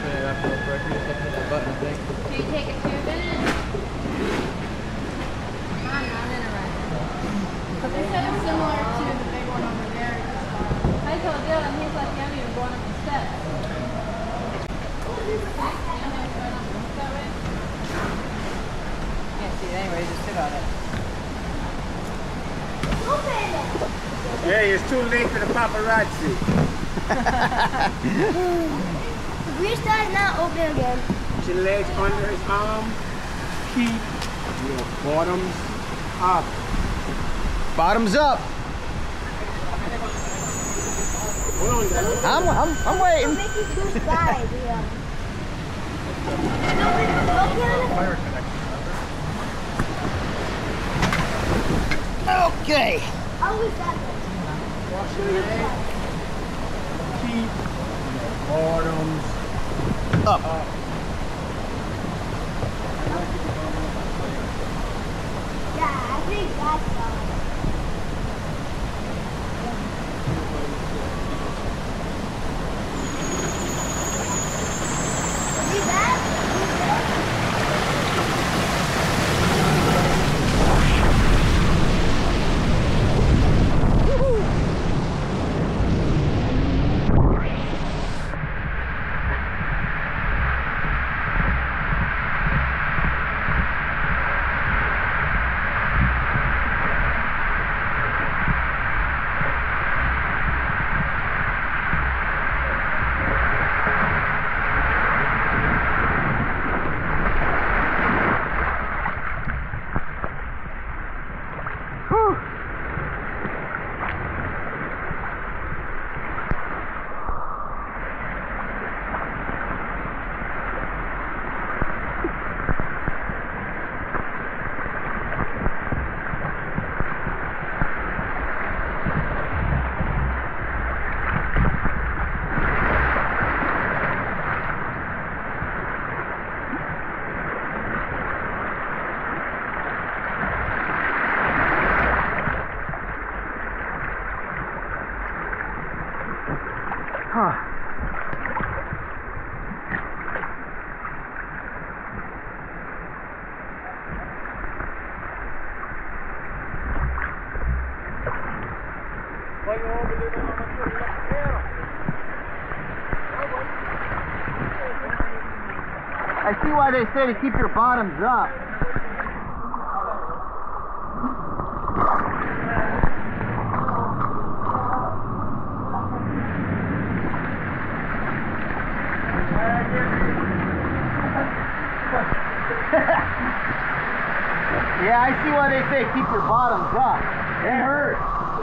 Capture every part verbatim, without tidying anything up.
put it up real quick. You just have to hit that button, I think. Can you take a tube in it? I'm not interested. But they said it's similar to the big one over there. I told Dylan, he's like, I'm even going up the steps. Can't see it anyway, just sit on it. Hey, it's too late for the paparazzi. The grease guy is not open again. Put your legs under his arm. Keep your bottoms up. Bottoms up. Hold on, Dad. I'm, I'm, I'm waiting. Make you too side, yeah. No, wait, look at it. Okay. How was that? Wash your legs. Keep your bottoms Up. up. Yeah, I think that's all. See that? Huh. I see why they say to keep your bottoms up. Yeah, I see why they say keep your bottoms up. It hurts.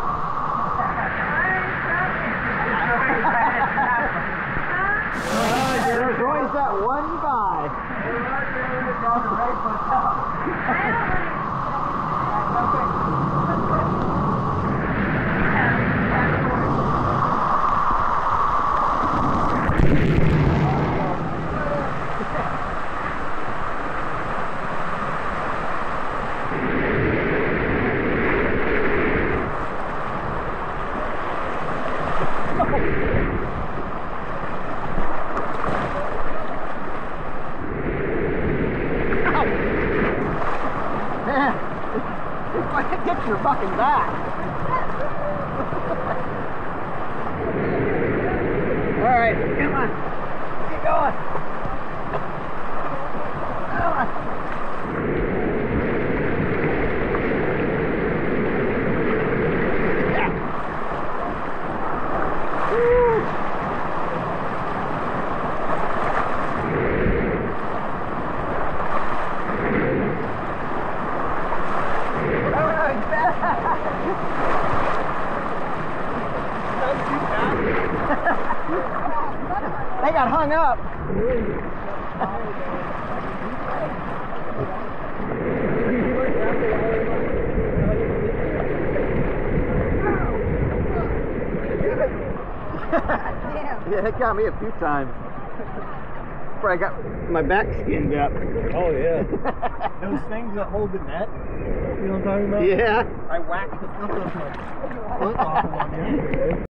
There's always that one guy. Get your fucking back. All right, come on. Keep going. Come on. Yeah. Woo. They got hung up. Yeah, it got me a few times. Before I got my back skinned up. Oh, yeah. Those things that hold the net, you know what I'm talking about? Yeah. I whacked the front of my foot off of one.